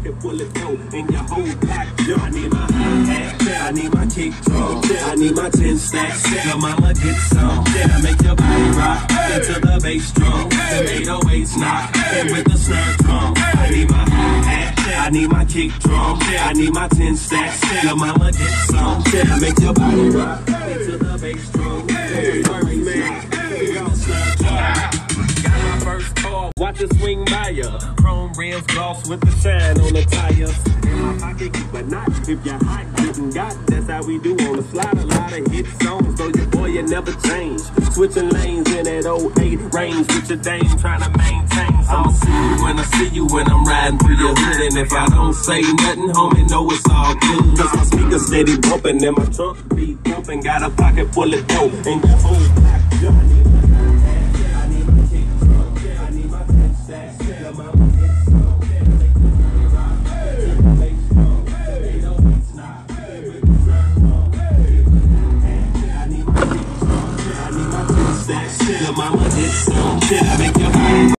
pocket full of dough and your whole block. I need my hi-hat, I need my kick drum, I need my 10 stacks. Your mama get some, I make your body rock into the bass drum. The 808s knock, and with the snare drum. I need my hi-hat, I need my kick drum, I need my 10 stacks. Your mama get some, I make your body rock into the bass drum. Got my first car, watch it swing by ya. Chrome rims, gloss with the shine on the tires. In my pocket, keep a knot. If you're hot, getting got, that's how we do on the slide. A lot of hit songs, so your boy, you never change. Switching lanes in that 08 range with your dame trying to maintain. I'ma see you when I'm riding through your hood. And if I don't say nothing, homie, know it's all good. Cause my speakers steady bumping and my trunk be bumping. Got a pocket full of dope and your whole block. I need my kick drum, I need my 10 stacks. Your mama get some, make the money rock. The bass drum, they don't be snot. With the snare drum, I need my kick drum, I need my 10 stacks. Your mama get some, I make your